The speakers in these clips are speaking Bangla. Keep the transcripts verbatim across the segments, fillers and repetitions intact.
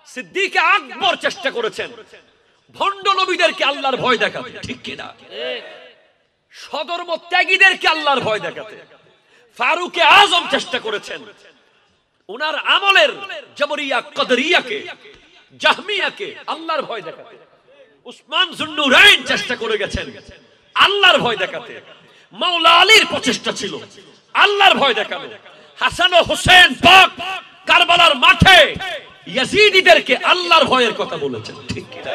সিদ্দিক আকবর চেষ্টা করেছেন ভণ্ড নবীদেরকে আল্লাহর ভয় দেখাতে, ঠিক কিনা? সদর্ম ত্যাগীদেরকে আল্লাহর ভয় দেখাতে। ফারুক আজম চেষ্টা করেছেন ওনার আমলের জবরিয়া কদরিয়াকে জাহমিয়াকে আল্লাহর ভয় দেখাতে। উসমান যুন্নুরাইন চেষ্টা করে গেছেন আল্লাহর ভয় দেখাতে। মাওলা আলীর প্রচেষ্টা ছিল আল্লাহর ভয় দেখানো। হাসান ও হোসেন পাক কারবালার মাঠে ইয়াজিদীদেরকে আল্লাহর ভয়ের কথা বলেছেন, ঠিক কিনা?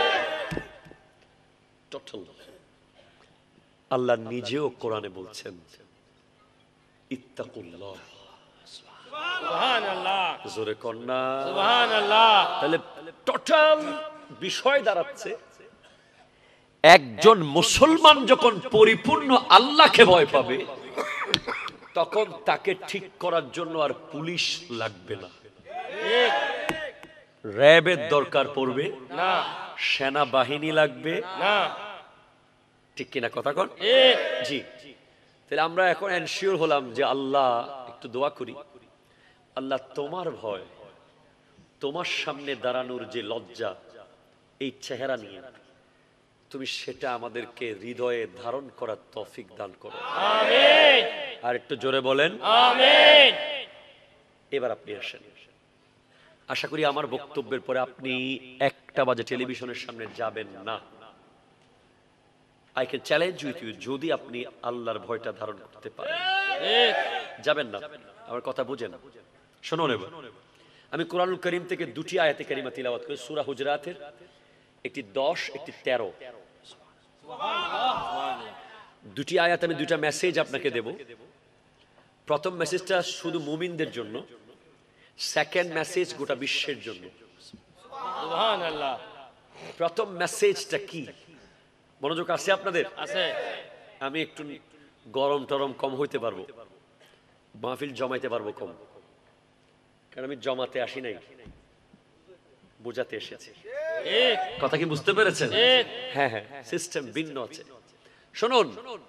আল্লাহ নিজেও কোরআনে বলছেন ইত্তাকুল্লাহ। সুবহানাল্লাহ, জোরে কন্না সুবহানাল্লাহ। তাহলে টোটাল বিষয় দাঁড়াচ্ছে একজন মুসলমান যখন পরিপূর্ণ আল্লাহকে ভয় পাবে তখন তাকে ঠিক করার জন্য আর পুলিশ লাগবে না, র্যাবের দরকার পড়বে না, সেনাবাহিনী লাগবে না, ঠিক কিনা কথা কন? জি। তাহলে আমরা এখন এনশিওর হলাম যে আল্লাহ, একটু দোয়া করি, আল্লাহ তোমার ভয়, তোমার সামনে দাঁড়ানোর যে লজ্জা, এই চেহারা নিয়ে তুমি সেটা আমাদেরকে হৃদয়ে ধারণ করার তৌফিক দান করো, আমিন। আর একটু জোরে বলেন আমিন। এবার আপনি আসেন। আশা করি আমার বক্তব্যের পরে আপনি একটা বাজে টেলিভিশনের সামনে যাবেন না। I can challenge with you, যদি আপনি আল্লাহর ভয়টা ধারণ করতে পারেন যাবেন না। আমার কথা বুঝেন, শুনুন। এবার আমি কোরআনুল কারীম থেকে দুটি আয়াতে কারিমা তিলাওয়াত করি, সূরা হুজরাতের একটি দশ, একটি তেরো। দুটি আয়াত, আমি দুইটা মেসেজ আপনাকে দেব। প্রথম মেসেজটা শুধু মুমিনদের জন্য, সেকেন্ড মেসেজ গোটা বিশ্বের জন্য। সুবহানাল্লাহ। প্রথম মেসেজটা কি? মনোযোগ আছে আপনাদের? আছে। আমি একটু গরম টরম কম হইতে পারবো, মাহফিল জমাইতে পারবো কম, কারণ আমি জমাতে আসি নাই, বোঝাতে এসেছি। কথা কি বুঝতে পেরেছেন? হ্যাঁ হ্যাঁ, সিস্টেম ভিন্ন আছে। শুনুন,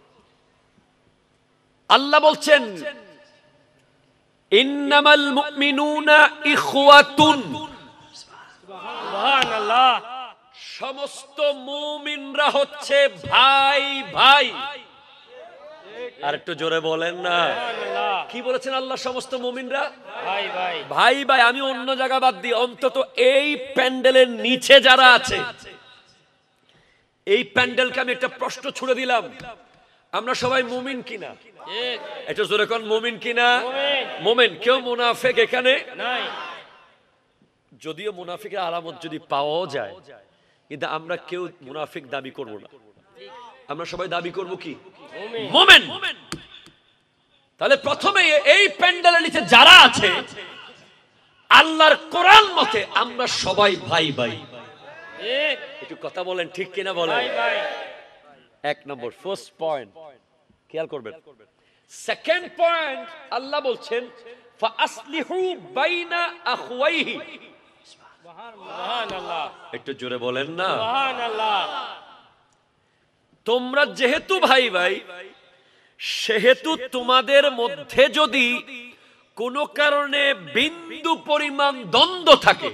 আল্লাহ বলছেন ইন্নামাল মুমিনুনা ইখওয়াতুন। সুবহানাল্লাহ। সমস্ত মুমিনরা হচ্ছে ভাই ভাই। আর একটু জোরে বলেন না। কি বলেছেন আল্লাহ? সমস্ত মুমিনরা ভাই ভাই ভাই ভাই। আমি অন্য জায়গা বাদ দিই, অন্তত এই প্যান্ডেলের নিচে যারা আছে, এই প্যান্ডেলকে আমি একটা প্রশ্ন ছুড়ে দিলাম, আমরা সবাই মুমিন কিনা? একটু জোরে কোন, মুমিন কিনা? মুমিন। কেউ মুনাফিক এখানে নাই। যদিও মুনাফিকের আলামত যদি পাওয়া যায়, কিন্তু আমরা কেউ মুনাফিক দাবি করব না। আমরা সবাই দাবি করব কি? মুমিন। তাহলে প্রথমে এই প্যান্ডেলের নিচে যারা আছে, আল্লাহর কোরআন মতে আমরা সবাই ভাই ভাই। একটু কথা বলেন, ঠিক কিনা বলেন? এক নম্বর, ফার্স্ট পয়েন্ট খেয়াল করবেন। সেকেন্ড পয়েন্ট, আল্লাহ বলছেন ফাআসলিহু বাইনা আখওয়াইহি। সুবহানাল্লাহ। একটু জোরে বলেন না। সুবহানাল্লাহ। তোমরা যেহেতু ভাই ভাই, সেহেতু তোমাদের মধ্যে যদি কোনো কারণে বিন্দু পরিমাণ দ্বন্দ্ব থাকে,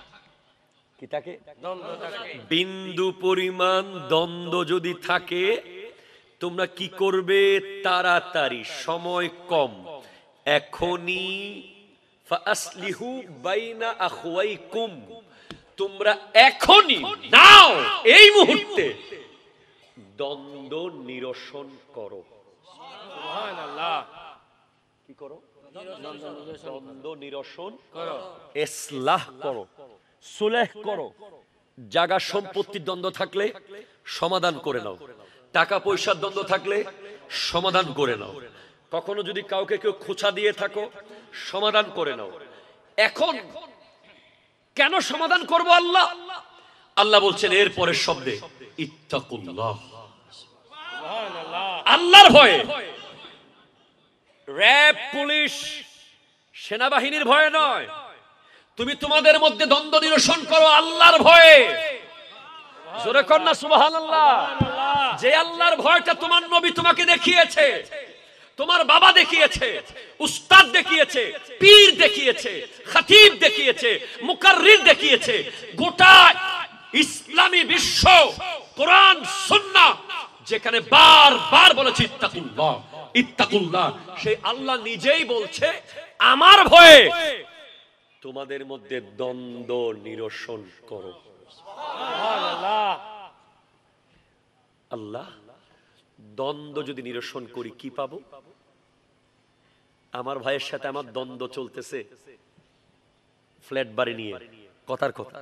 কি থাকে? দ্বন্দ্ব থাকে। বিন্দু পরিমাণ দ্বন্দ্ব যদি থাকে, তোমরা কি করবে? তাড়াতাড়ি, সময় কম, এখনই ফাআসলিহু বাইনা আখওয়াইকুম, তোমরা এখনই, নাও, এই মুহূর্তে দ্বন্দ্ব নিরসন করো। সুবহানাল্লাহ। কি করো? দ্বন্দ্ব নিরসন করো, ইসলাহ করো, সুলহ করো। জায়গা সম্পত্তির দ্বন্দ্ব থাকলে সমাধান করে নাও, টাকা পয়সার দ্বন্দ্ব থাকলে সমাধান করে নাও, কখনো যদি কাউকে কেউ খোঁচা দিয়ে থাকো সমাধান করে নাও। এখন কেন সমাধান করব? আল্লাহ আল্লাহ বলছেন এর পরের শব্দে ইত্তাকুল্লাহ। সুবহানাল্লাহ। আল্লাহর ভয়ে। র‍্যাব, পুলিশ, সেনাবাহিনীর ভয়ে নয়। তুমি তোমাদের মধ্যে দ্বন্দ্ব নিরসন করো আল্লাহর ভয়ে। জোরে কর না সুবহানাল্লাহ। যে আল্লাহর ভয়টা তোমার নবী তোমাকে দেখিয়েছে, তোমার বাবা দেখিয়েছে, উস্তাদ দেখিয়েছে, পীর দেখিয়েছে, খতিব দেখিয়েছে, মুকাররির দেখিয়েছে। গোটা ইসলামী বিশ্ব কোরআন সুন্নাহ যেখানে বারবার বলেছে ইত্তাকুল্লাহ ইত্তাকুল্লাহ, সেই আল্লাহ নিজেই বলছে আমার ভয়ে তোমাদের মধ্যে দ্বন্দ্ব নিরসন করো। সুবহানাল্লাহ। আল্লাহ, দ্বন্দ্ব যদি নিরসন করি কি পাবো? আমার ভাইয়ের সাথে আমার দ্বন্দ্ব চলতেছে ফ্ল্যাট বাড়ি নিয়ে, কথার কথা।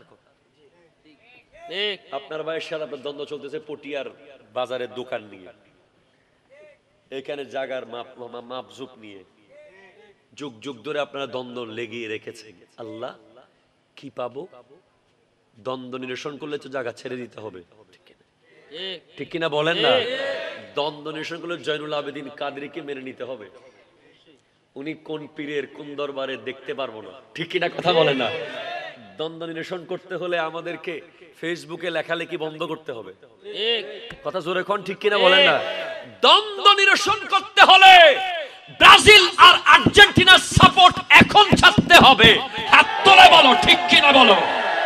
আপনার ভাইয়ের সাথে আপনার দ্বন্দ্ব চলতেছে পটিয়ার বাজারের দোকান নিয়ে, এখানে জাগার মাপ মাপজুপ নিয়ে, যুগ যুগ ধরে আপনারা দ্বন্দ্ব লেগিয়ে রেখেছেন। আল্লাহ, কি পাবো? দ্বন্দ্ব নিরসন করলে তো জায়গা ছেড়ে দিতে হবে, ঠিক কিনা বলেন না? দ্বন্দ্ব নিরসন করলে জয়নুল আবেদিন কাদরীকে মেনে নিতে হবে। উনি কোন পীরের কোন দরবারে দেখতে পারবো না, ঠিক কিনা কথা বলেন না? দ্বন্দ্ব নিরসন করতে হলে আমাদেরকে ফেসবুকে লেখালেখি বন্ধ করতে হবে, কথা জোরে কোন, ঠিক কিনা বলেন না? দ্বন্দ্ব নিরসন করতে হলে ব্রাজিল আর আর্জেন্টিনার সাপোর্ট এখন ছাড়তে হবে। হাত তোলে বলো, ঠিক কিনা বলো?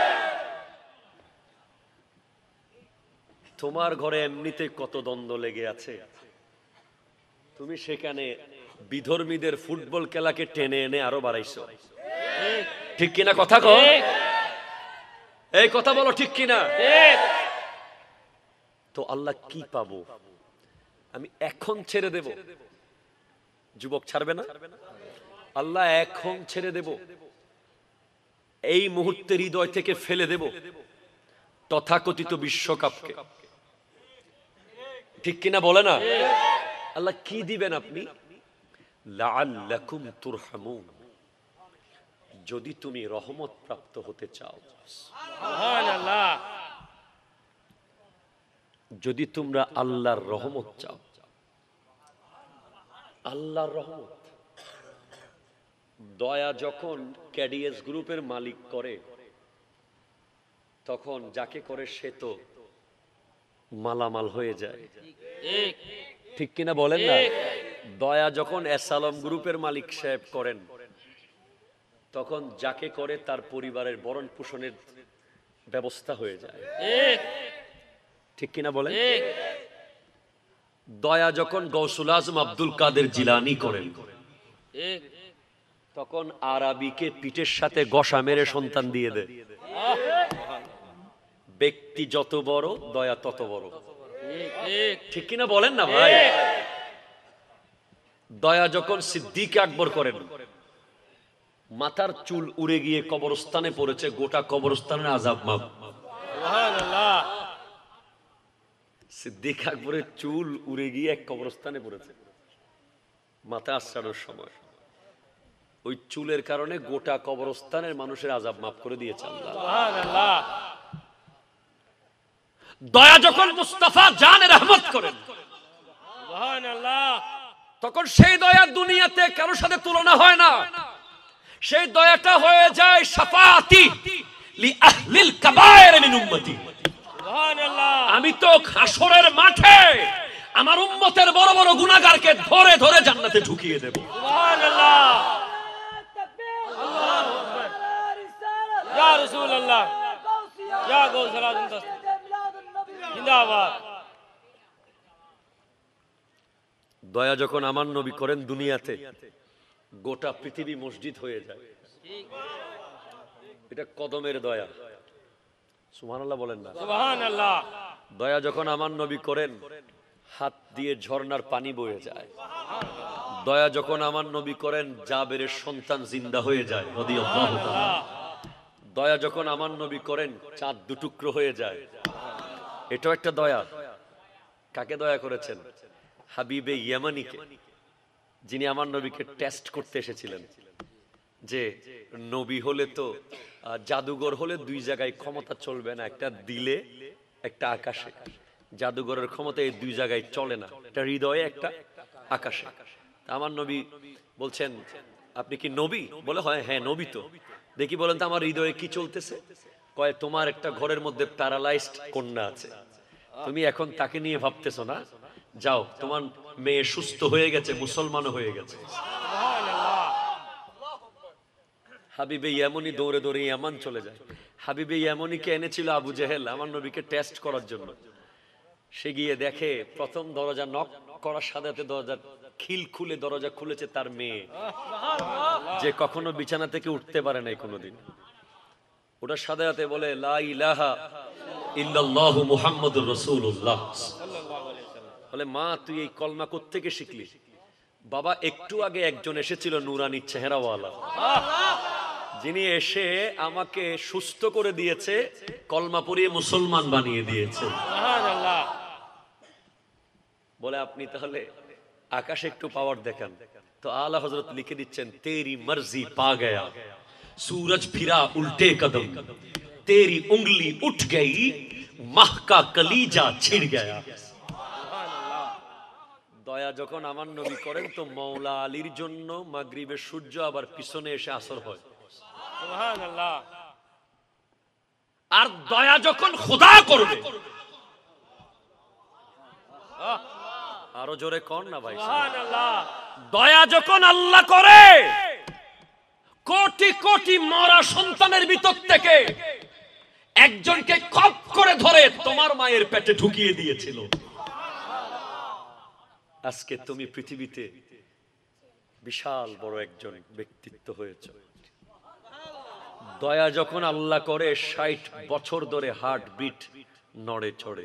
তোমার ঘরে এমনিতে কত দ্বন্দ্ব লেগে আছে, তুমি সেখানে বিধর্মীদের ফুটবল খেলাকে টেনে এনে আরো বাড়াইছো, ঠিক কিনা কথা কও? এই কথা বলো, ঠিক কিনা? তো আল্লাহ কি পাবো? আমি এখন ছেড়ে দেব, যুবক ছাড়বে না? আল্লাহ এখন ছেড়ে দেব, এই মুহূর্তে হৃদয় থেকে ফেলে দেব তথাকথিত বিশ্বকাপকে, ঠিক কিনা বলে না? আল্লাহ কি দিবেন আপনি? লাআল্লাকুম তুরহামুন, যদি তুমি রহমত প্রাপ্ত হতে চাও। সুবহানাল্লাহ। যদি তোমরা আল্লাহর রহমত চাও, আল্লাহর রহমত, দয়া যখন ক্যাডিএস গ্রুপের মালিক করে তখন যাকে করে সে তো মালামাল হয়ে যায়, ঠিক কিনা বলেন না? দয়া যখন এসালম গ্রুপের মালিক সাহেব করেন তখন যাকে করে তার পরিবারের ভরণ পোষণের ব্যবস্থা হয়ে যায়, ঠিক কিনা বলেন? দয়া যখন গৌসুল আজম আব্দুল কাদের জিলানী করেন তখন আরাবিকে পিঠের সাথে গসা মেরে সন্তান দিয়ে দেয়। ব্যক্তি যত বড় দয়া তত বড়, ঠিক কিনা বলেন না ভাই? দয়া যখন সিদ্দিক আকবর করেন, মাথার চুল উড়ে গিয়ে কবরস্থানে পড়েছে, গোটা কবরস্থানের আযাব মাপ। সুবহানাল্লাহ। সিদ্দিক আকবরের চুল উড়ে গিয়ে এক কবরস্থানে পড়েছে মাথা আশ্রানোর সময়, ওই চুলের কারণে গোটা কবরস্থানের মানুষের আযাব মাফ করে দিয়েছে আল্লাহ। সুবহানাল্লাহ। দয়া যখন মুস্তাফা জানে রহমত করেন, সুবহানাল্লাহ, তখন সেই দয়া দুনিয়াতে কারোর সাথে তুলনা হয় না। সেই দয়াটা হয়ে যায় শাফাআতি লি আহলিল কাবায়ের মিন উম্মতি। সুবহানাল্লাহ। আমি তো হাসরের মাঠে আমার উম্মতের বড় বড় গুনাহগারকে ধরে ধরে জান্নাতে ঢুকিয়ে দেব। সুবহানাল্লাহ। আল্লাহু আকবার। ইয়া রাসূলুল্লাহ, ইয়া গৌসুল আজম জিন্দাবাদ। দয়া যখন আমার নবী করেন দুনিয়াতে গোটা পৃথিবী মসজিদ হয়ে যায়, এটা কদমের দয়া। সুবহানাল্লাহ বলেন না? সুবহানাল্লাহ। দয়া যখন আমার নবী করেন হাত দিয়ে ঝর্ণার পানি বয়ে যায়। দয়া যখন আমার নবী করেন জাবেরের সন্তান জিন্দা হয়ে যায় রাদিয়াল্লাহু তাআলা। দয়া যখন আমার নবী করেন চাঁদ দুটুকরো হয়ে যায়, এটাও একটা দয়া। কাকে দয়া করেছেন? হাবিবে ইয়ামানিকে, যিনি আমার নবীকে টেস্ট করতে এসেছিলেন যে নবী হলে তো জাদুঘর হলে দুই জায়গায় ক্ষমতা চলবে না, একটা দিলে একটা আকাশে। জাদুঘরের ক্ষমতা এই দুই জায়গায় চলে না, একটা হৃদয়ে একটা আকাশে। আমার নবী বলছেন আপনি কি নবী? বলে হয় হ্যাঁ নবী। তো দেখি বলেন তো আমার হৃদয়ে কি চলতেছে? কয় তোমার একটা ঘরের মধ্যে প্যারালাইজড কন্যা আছে, তুমি এখন তাকে নিয়ে ভাবতেছো না, যাও তোমার মেয়ে সুস্থ হয়ে গেছে, মুসলমান হয়ে গেছে। হাবিবে ইয়ামানি দৌড়ে দৌড়ে ইয়ামান চলে যায়। হাবিবে ইয়ামানিকে এনেছিল আবু জেহেল আমার নবীকে টেস্ট করার জন্য। সে গিয়ে দেখে প্রথম দরজা নক করার সাথে সাথে দরজা খিল খুলে দরজা খুলেছে তার মেয়ে, যে কখনো বিছানা থেকে উঠতে পারে নাই কোনোদিন। ওটার সাথে সাথে বলে লা ইলাহা ইল্লাল্লাহু মুহাম্মাদুর রাসূলুল্লাহ। বলে মা তুই এই কলমা কোত্থেকে শিখলি? বাবা একটু আগে একজন এসেছিল নুরানি চেহারাওয়ালা, যিনি এসে আমাকে সুস্থ করে দিয়েছে, কলমা পড়িয়ে মুসলমান বানিয়ে দিয়েছে। বলে আপনি তাহলে আকাশে একটু পাওয়ার দেখান। তো আলা হযরত লিখে দিচ্ছেন তেরি মর্জি পা গয়া सूरज फिरा उल्टे कदम तेरी उंगली उठ गई माह का कलीजा छिड़ गया। দয়া যখন আমার নবী করেন তো মওলা আলীর জন্য মাগরিবের সূর্য আবার পিছনে এসে আসর হয়। সুবহানাল্লাহ। আর দয়া যখন খোদা করবে, আরো জোরে কোন না ভাই, সুবহানাল্লাহ। দয়া যখন আল্লাহ করে কোটি কোটি মরা সন্তানের ভিতর থেকে একজনকে খপ করে ধরে তোমার মায়ের পেটে ঢুকিয়ে দিয়েছিল। আজকে তুমি পৃথিবীতে বিশাল বড় একজন ব্যক্তিত্ব হয়েছ। দয়া যখন আল্লাহ করে ষাট বছর ধরে হার্ট বিট নড়ে চড়ে।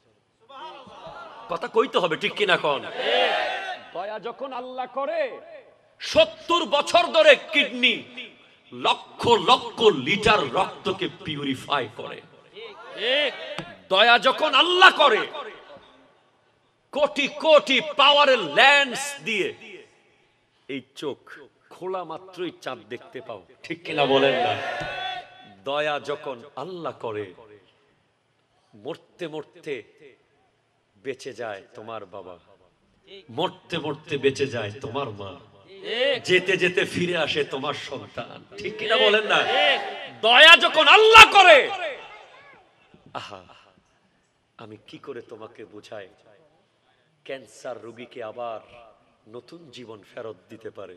কথা কইতে হবে ঠিক কিনা কোন? দয়া যখন আল্লাহ করে সত্তর বছর ধরে কিডনি লক্ষ লক্ষ লিটার রক্তকে পিউরিফাই করে। দয়া যখন আল্লাহ করে কোটি কোটি পাওয়ারের লেন্স দিয়ে এই চোখ খোলা মাত্রই চাঁদ দেখতে পাও, ঠিক কিনা বলেন না? দয়া যখন আল্লাহ করে মরতে মরতে বেঁচে যায় তোমার বাবা, মরতে মরতে বেঁচে যায় তোমার মা, যেতে যেতে ফিরে আসে তোমার সন্তান, ঠিক কিনা বলেন না? দয়া যখন আল্লাহ করে, আহা আমি কি করে তোমাকে বুঝাই, ক্যান্সার রোগীকে আবার নতুন জীবন ফেরত দিতে পারে,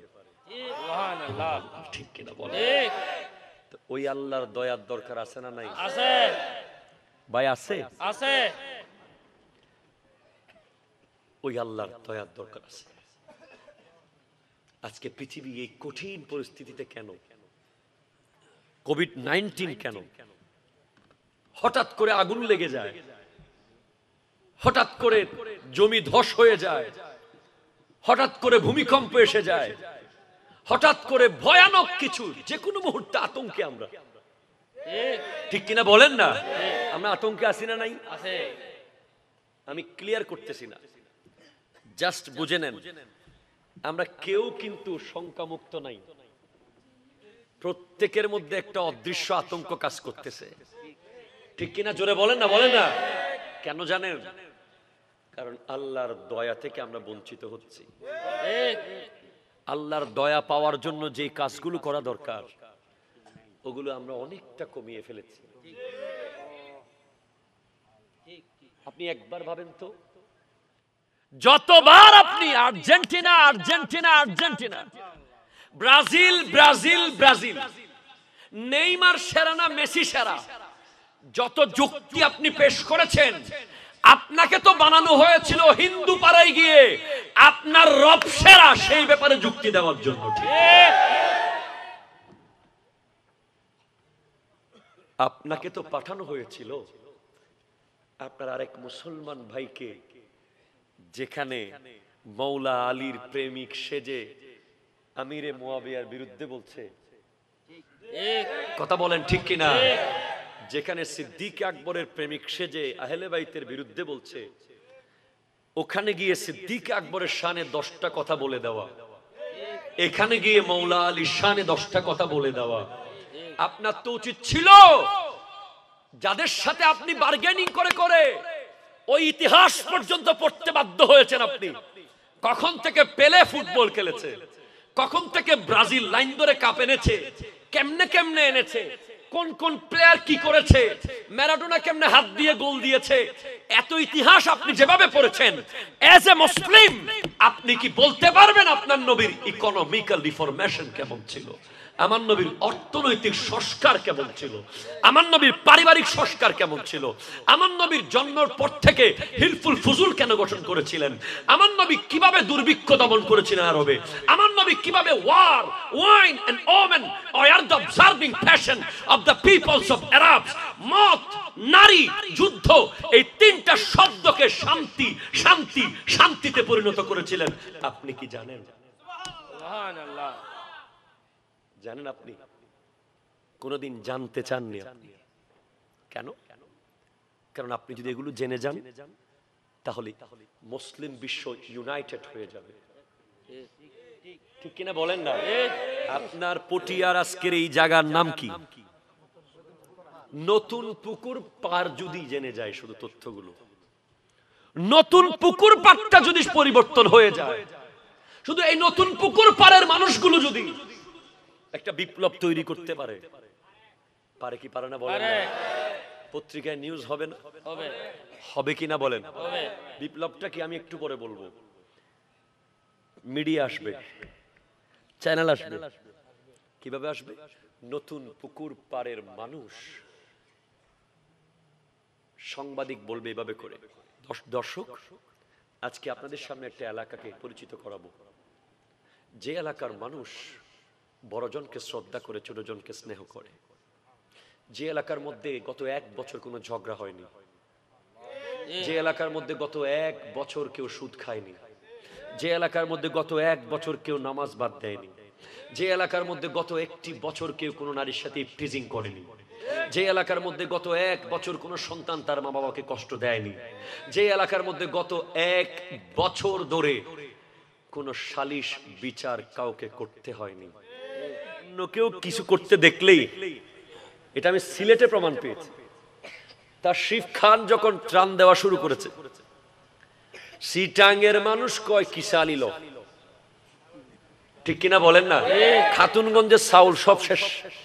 ঠিক কিনা বলেন? ওই আল্লাহর দয়ার দরকার আছে না নাই? আছে ভাই, আছে আছে। ওই আল্লাহর দয়ার দরকার আছে। আজকে পৃথিবী এই কঠিন পরিস্থিতিতে কেন? কোভিড নাইনটিন কেন? হঠাৎ করে আগুন লেগে যায়, হঠাৎ করে জমি ধস হয়ে যায়, হঠাৎ করে ভূমিকম্প এসে যায়, হঠাৎ করে ভয়ানক কিছু, যে কোনো মুহূর্তে আতঙ্কে আমরা, ঠিক কিনা বলেন না? আমরা আতঙ্কে আছি না নাই? আমি ক্লিয়ার করতেছি না, জাস্ট বুঝে নেন। আমরা কেউ কিন্তু শঙ্কামুক্ত নাই, প্রত্যেকের মধ্যে একটা অদৃশ্য আতঙ্ক কাজ করতেছে, ঠিক কিনা? জোরে বলেন না, বলেন না। কেন জানেন? কারণ আল্লাহর দয়া থেকে আমরা বঞ্চিত হচ্ছি। আল্লাহর দয়া পাওয়ার জন্য যে কাজগুলো করা দরকার ওগুলো আমরা অনেকটা কমিয়ে ফেলেছি। আপনি একবার ভাবেন তো, যতবার আপনি Argentina Argentina Argentina, Brazil Brazil Brazil, Neymar সেরা না মেসি সেরা, যত যুক্তি আপনি পেশ করেছেন, আপনাকে তো বানানো হয়েছিল হিন্দু পাড়ায় গিয়ে আপনার রব সেরা সেই ব্যাপারে যুক্তি দেওয়ার জন্য। আপনাকে তো পাঠানো হয়েছিল আপনার আরেক মুসলমান ভাইকে, যেখানে মৌলা আলীর প্রেমিক সেজে আমিরে মুয়াবিয়ার বিরুদ্ধে বলছে, কথা বলেন ঠিক কিনা? যেখানে সিদ্দিক আকবরের প্রেমিক সেজে আহলে বাইতের বিরুদ্ধে বলছে, ওখানে গিয়ে সিদ্দিক আকবরের শানে দশটা কথা বলে দেওয়া, এখানে গিয়ে মৌলা আলীর শানে দশটা কথা বলে দেওয়া। আপনার তো উচিত ছিল যাদের সাথে আপনি বার্গেনিং করে করে ওই ইতিহাস পর্যন্ত পড়তে বাধ্য হয়েছেন আপনি, কখন থেকে পেলে ফুটবল খেলেছে, কখন থেকে ব্রাজিল লাইন ধরে কাপ এনেছে, কেমনে কেমনে এনেছে, কোন কোন প্লেয়ার কি করেছে, ম্যারাডোনা কেমনে হাত দিয়ে গোল দিয়েছে, এত ইতিহাস আপনি যেভাবে পড়েছেন, এজ এ মুসলিম আপনি কি বলতে পারবেন আপনার নবীর ইকোনমিক্যাল রিফরমেশন কেমন ছিল, আমার নবীর অর্থনৈতিক সংস্কার কেমন ছিল, আমার নবীর পারিবারিক সংস্কার কেমন ছিল, আমার নবীর জন্মের পর থেকে হিলফুল ফুজুল কেন গঠন করেছিলেন, আমার নবী কিভাবে দুর্ভিক্ষ দমন করেছিলেন আরবে, আমার নবী কিভাবে war, wine and women are the observing passion of the peoples of Arabs, মত, নারী, যুদ্ধ, এই তিনটা শব্দকে শান্তি শান্তি শান্তিতে পরিণত করেছিলেন। আপনি কি জানেন? সুবহানাল্লাহ। জানেন? আপনি কোনদিন জানতে চাননি। কেন? কারণ আপনি যদি এগুলো জেনে যান তাহলে মুসলিম বিশ্ব ইউনাইটেড হয়ে যাবে। ঠিক কিনা বলেন না? আপনার পটিয়ার আজকের এই জায়গার নাম কি? নতুন পুকুর পার যদি জেনে যায়, শুধু তথ্যগুলো, নতুন পুকুর পাড়টা যদি পরিবর্তন হয়ে যায়, শুধু এই নতুন পুকুর পাড়ের মানুষগুলো যদি একটা বিপ্লব তৈরি করতে পারে, পারে কি পারে না বলেন? পত্রিকায় নিউজ হবে না? হবে। হবে কি না বলেন? হবে। বিপ্লবটা কি আমি একটু পরে বলবো। মিডিয়া আসবে, চ্যানেল আসবে। কিভাবে আসবে? নতুন পুকুর পাড়ের মানুষ, সাংবাদিক বলবে এভাবে করে, দর্শক আজকে আপনাদের সামনে একটা এলাকাকে পরিচিত করাবো, যে এলাকার মানুষ বড়জনকে শ্রদ্ধা করে, ছোটজনকে স্নেহ করে, যে এলাকার মধ্যে গত এক বছর কোনো ঝগড়া হয়নি, যে এলাকার মধ্যে গত এক বছর কেউ সুদ খায়নি, যে এলাকার মধ্যে গত এক বছর কেউ নামাজ বাদ দেয়নি, যে এলাকার মধ্যে গত একটি বছর কেউ কোনো নারীর সাথে টিজিং করেনি, যে এলাকার মধ্যে গত এক বছর কোনো সন্তান তার মা বাবাকে কষ্ট দেয়নি, যে এলাকার মধ্যে গত এক বছর ধরে কোনো সালিশ বিচার কাউকে করতে হয়নি, অন্য কেউ কিছু করতে দেখলেই, এটা আমি সিলেটে প্রমাণ পেয়েছি। তার শিফ খান যখন ত্রাণ দেওয়া শুরু করেছে, সিটাঙ্গের মানুষ কয় কিসা নিল, ঠিক কিনা বলেন না? খাতুনগঞ্জের চাউল সব শেষ,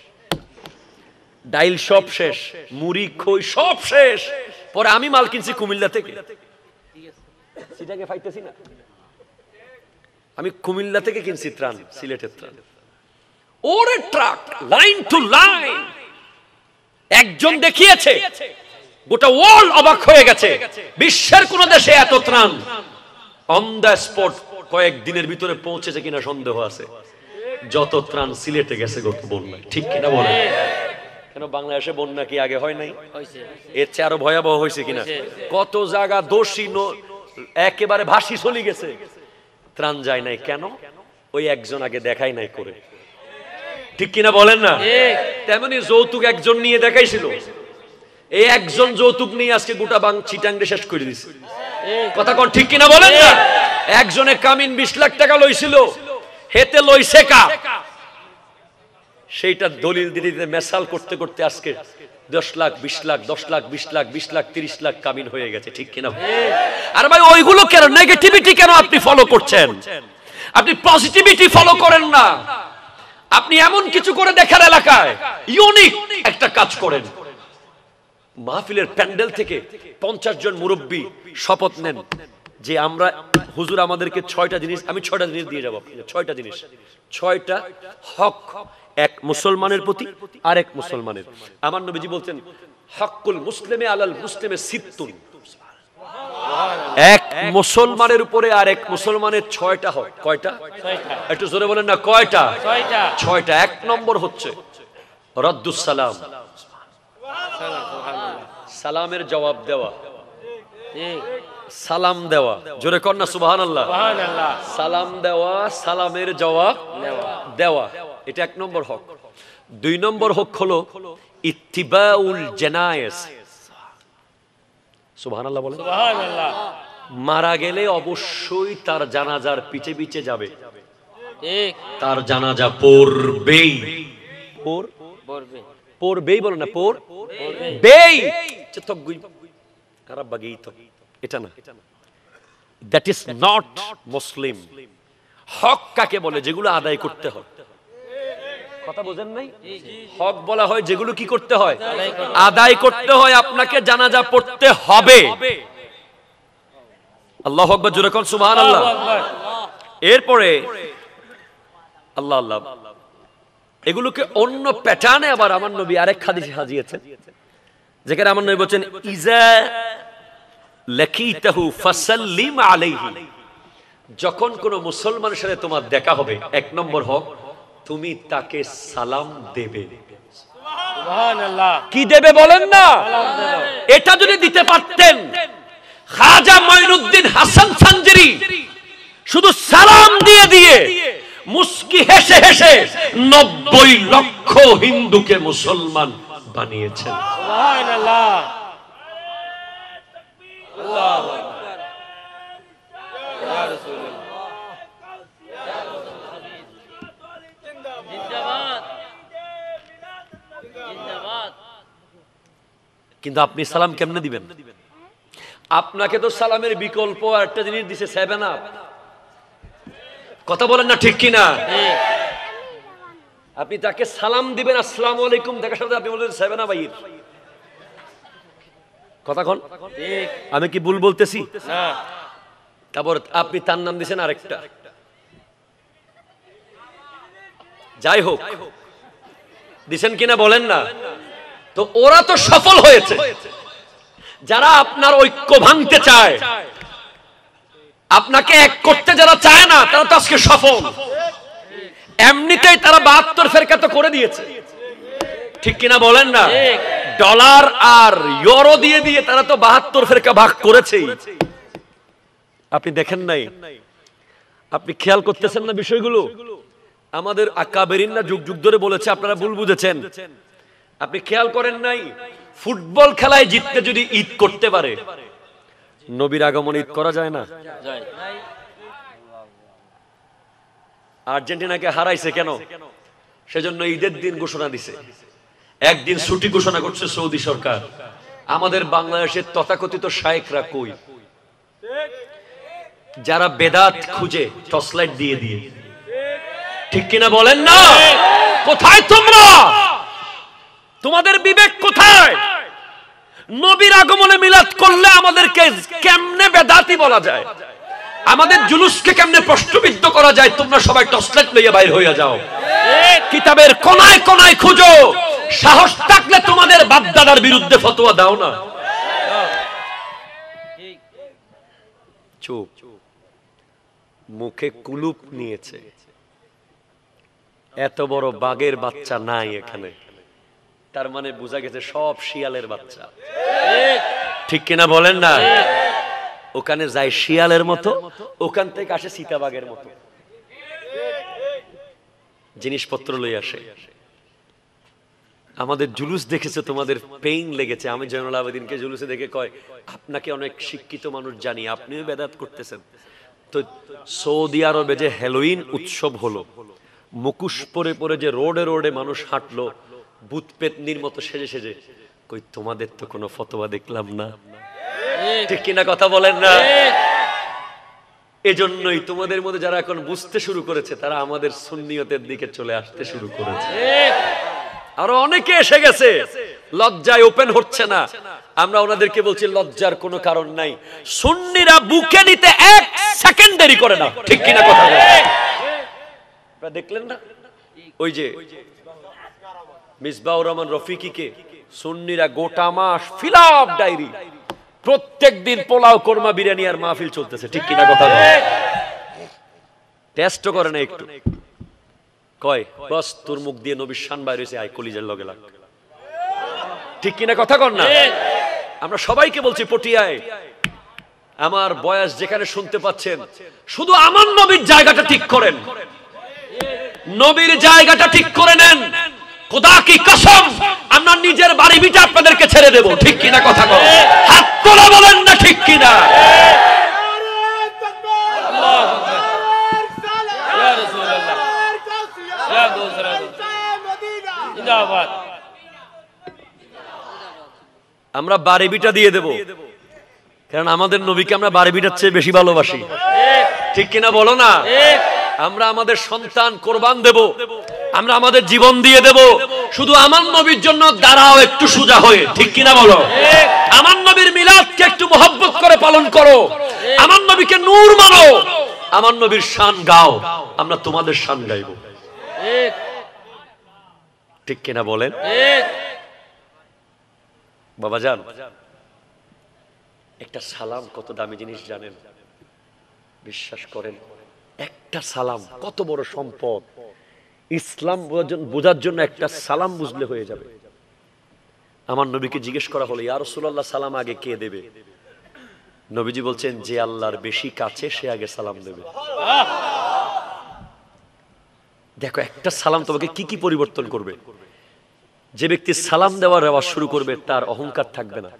ডাইল সব শেষ, মুড়ি খই সব শেষ, পরে আমি মাল কিনছি কুমিল্লা থেকে, সিটাঙ্গে পাইতেছি না, আমি কুমিল্লা থেকে কিনছি ত্রাণ, সিলেটের ত্রাণ, ওরে ট্রাক লাইন টু লাইন, একজন দেখিয়েছে, গোটা ওয়ার্ল্ড অবাক হয়ে গেছে, বিশ্বের কোন দেশে এত ত্রাণ অন দ্য স্পট কয়েক দিনের ভিতরে পৌঁছেছে কিনা সন্দেহ আছে। যত ত্রাণ সিলেটে গেছে গত বন্যায়, ঠিক কিনা বলেন? কেন বাংলাদেশে বন্যা কি আগে হয় নাই? এর চেয়ে আরো ভয়াবহ হয়েছে কিনা? কত জায়গা দোষী একেবারে ভাসি চলে গেছে, ত্রাণ যায় নাই কেন? ওই একজন আগে দেখাই নাই করে, ঠিক কিনা বলেন না? তেমনি যৌতুক একজন নিয়ে দেখাইছিল, এই একজন যৌতুক নিয়ে আজকে গোটা বাং চিটাংড়ে শেষ করে দিছে। কথা কোন ঠিক কিনা বলেন না? একজনে কামিন বিশ লাখ টাকা লইছিল, হেতে লইছে কা, সেইটা দলিল দিতে দিতে মেসাল করতে করতে আজকে দশ লাখ বিশ লাখ দশ লাখ বিশ লাখ বিশ লাখ তিরিশ লাখ কামিন হয়ে গেছে, ঠিক কিনা? আর ভাই ওইগুলো কেন, নেগেটিভিটি কেন আপনি ফলো করছেন? আপনি পজিটিভিটি ফলো করেন না, আপনি এমন কিছু করে দেখার এলাকায় ইউনিক একটা কাজ করেন। মাহফিলের প্যান্ডেল থেকে পঞ্চাশ জন মুরব্বী শপথ নেন যে আমরা, হুজুর আমাদেরকে ছয়টা জিনিস, আমি ছয়টা জিনিস দিয়ে যাবো, ছয়টা জিনিস, ছয়টা হক এক মুসলমানের প্রতি আর এক মুসলমানের। আমার নবীজি বলতেন হকুল মুসলিমে আলাল মুসলিমে সিত্তুন, এক মুসলমানের উপরে আর এক মুসলমানের ছয়টা হক। কয়টা? একটু জোরে বলেন না, কয়টা? ছয়টা। এক নম্বর হচ্ছে রদ্দুস সালাম, সালামের জবাব দেওয়া, সালাম দেওয়া, জোরে কর না সুবহানাল্লাহ। সালাম দেওয়া, সালামের জবাব দেওয়া, এটা এক নম্বর হক। দুই নম্বর হক হলো ইত্তিবাউল জানায়েজ, সুবহানাল্লাহ বলেন। সুবহানাল্লাহ। মারা গেলে অবশ্যই তার জানাজার পিছে পিছে যাবে, ঠিক, তার জানাজা পড়বেই, পড়বে, পড়বেই বলে না, পড়বেই, চিত্তগুই খারাপ বাগেই তো, এটা না, দ্যাট ইজ নট মুসলিম। হক কাকে বলে? যেগুলো আদায় করতে হয়। কথা বোঝেন নাই? হক বলা হয় যেগুলো কি করতে হয়, আদায় করতে হয়। আপনাকে জানাজা পড়তে হবে। আল্লাহু আকবার, জোরে কোন সুবহানাল্লাহ। এরপরে আল্লাহ আল্লাহ, এগুলোকে অন্য প্যাটার্নে আবার আমার নবী আরেক হাদিসে সাজিয়েছেন, যেখানে আমার নবী বলেছেন ইজা লাকিতাহু ফাসাল্লিম আলাইহি, যখন কোন মুসলমানের সাথে তোমার দেখা হবে, এক নম্বর হক তুমি তাকে সালাম দেবে। সুবহানাল্লাহ। কি দেবে বলেন না? এটা যদি দিতে পারতেন খাজা মাইনুদ্দিন হাসান সানজিরি শুধু সালাম দিয়ে দিয়ে মুস্কি হেসে হেসে নব্বই লক্ষ হিন্দুকে মুসলমান বানিয়েছেন। সুবহানাল্লাহ। আল্লাহু আকবার। ইয়া রাসূলুল্লাহ। জিন্দাবাদ জিন্দাবাদ। কিন্তু আপনি সালাম কেমনে দিবেন? আপনাকে তো সালামের বিকল্প একটা জিনিস দিছে, সেভেন আপ। কথা বলেন না ঠিক কিনা? আপনি তাকে সালাম দিবেন আসসালামু আলাইকুম, দেখার সাথে আপনি বলবেন সেভেন আপ আইর। কথা কোন? আমি কি ভুল বলতেছি? না। তারপর আপনি তার নাম দিয়েছেন আরেকটা। যাই হোক, দিছেন কিনা বলেন না? তো ওরা তো সফল হয়েছে। যারা আপনার ঐক্য ভাঙতে চায়, আপনাকে এক করতে যারা চায় না, তারা তো আজকে সফল। এমনিতেই তারা বাহাত্তর ফেরকা তো করে দিয়েছে, ঠিক কিনা বলেন না? ডলার আর ইউরো দিয়ে দিয়ে তারা তো বাহাত্তর ফেরকা ভাগ করেছেই। আপনি দেখেন নাই? আপনি খেয়াল করতেছেন না বিষয়গুলো? আমাদের আকাবেরিনরা যুগ যুগ ধরে বলেছে, আপনারা ভুল বুঝেছেন। আপনি খেয়াল করেন নাই? ফুটবল খেলায় জিততে যদি ঈদ করতে পারে, নবীর আগমন ঈদ করা যায় না? আর্জেন্টিনাকে হারাইছে কেন? সেজন্য ঈদের দিন ঘোষণা দিছে, একদিন ছুটি ঘোষণা করছে সৌদি সরকার। আমাদের বাংলাদেশের তথাকথিত শায়েখরা কই? যারা বেদাত খুঁজে টর্চলাইট দিয়ে দিয়ে, ঠিক কিনা বলেন না? কোথায় তোমরা? তোমাদের বিবেক কোথায়? নবীর আগমনে মিলাদ করলে আমাদেরকে কেমনে বেদাতি বলা যায়? আমাদের জুলুসকে কেমনে প্রশ্নবিদ্ধ করা যায়? তোমরা সবাই টর্চলাইট লইয়া বাইর হইয়া যাও, কিতাবের কোনায় কোনায় খুঁজো। সাহস থাকলে তোমাদের বাপদাদার বিরুদ্ধে ফতোয়া দাও না। চুপ, মুখে কুলুপ নিয়েছে। এত বড় বাঘের বাচ্চা নাই এখানে, তার মানে বোঝা গেছে সব শিয়ালের বাচ্চা, ঠিক কিনা বলেন না? ওখানে যায় শিয়ালের মতো, ওখান থেকে আসে সীতাবাগের মতো, জিনিসপত্র লই আসে। আমাদের জুলুস দেখেছে, তোমাদের পেইন লেগেছে। আমি জয়নুল আবেদিনকে জুলুসে দেখে কয়, আপনাকে অনেক শিক্ষিত মানুষ জানি, আপনিও বেদাত করতেছেন। তো সৌদি আরবে যে হ্যালোইন উৎসব হলো, মুখোশ পরে পরে যে রোডে রোডে মানুষ হাঁটলো ভূত পেতনির মতো সেজে সেজে, কই তোমাদের তো কোনো ফতোয়া দেখলাম না, ঠিক কিনা কথা বলেন না? এজন্যই তোমাদের মধ্যে যারা এখন বুঝতে শুরু করেছে, তারা আমাদের সুন্নিয়তের দিকে চলে আসতে শুরু করেছে। আরো অনেকে এসে গেছে, লজ্জায় ওপেন হচ্ছে না। আমরা ওনাদেরকে বলছি লজ্জার কোনো কারণ নাই। সুন্নিরা বুকে নিতে এক সেকেন্ড দেরি করে না, ঠিক কিনা কথা বলেন? আপনারা দেখলেন না ওই যে মিসবাউর রহমান রফিকিকে সুন্নিরা গোটা মাস ফিল আপ ডায়েরি, প্রত্যেক দিন পোলাও কোরমা বিরিয়ানি আর মাহফিল চলতেছে, ঠিক কিনা কথা বলেন? টেস্ট করে না একটু, কয় বস তোর মুখ দিয়ে নবীর শান বাইর হইছে, আই কলিজার লগে লাগ, ঠিক কিনা কথা কর না? আমরা সবাইকে বলছি পটিয়ায়, আমার বয়স যেখানে শুনতে পাচ্ছেন, শুধু আমার নবীর জায়গাটা ঠিক করেন, নবীর জায়গাটা ঠিক করে নেন। খোদা কি কসম, আমরা নিজের বাড়ি ভিটা আপনাদেরকে ছেড়ে দেব, ঠিক কিনা কথা কর? হাত তোলা বলেন না, ঠিক কিনা? আমরা বাড়ি ভিটা দিয়ে দেব, কারণ আমাদের নবীকে আমরা বাড়ি ভিটার চেয়ে বেশি ভালোবাসি, ঠিক কিনা বলো না? আমরা আমাদের সন্তান কোরবান দেব, আমরা আমাদের জীবন দিয়ে দেব, শুধু আমার নবীর জন্য দাঁড়াও একটু সোজা হয়ে, ঠিক কিনা বলো? আমার নবীর মিলাদকে একটু মহব্বত করে পালন করো, আমার নবীকে নূর মানো, আমার নবীর শান গাও, আমরা তোমাদের শান গাইব, ঠিক কিনা বলেন? বাবাজান, একটা সালাম কত দামি জিনিস জানেন? বিশ্বাস করেন, একটা সালাম কত বড় সম্পদ। ইসলাম বোঝার জন্য একটা সালাম বুঝলে হয়ে যাবে। আমার নবীকে জিজ্ঞেস করা হলো, ইয়া রাসূলুল্লাহ, সালাম আগে কে দেবে? নবীজি বলছেন, যে আল্লাহর বেশি কাছে সে আগে সালাম দেবে। দেখো, একটা সালাম তোমাকে কি কি পরিবর্তন করবে। যে ব্যক্তি সালাম দেওয়ার রেওয়াজ শুরু করবে তার অহংকার থাকবে না,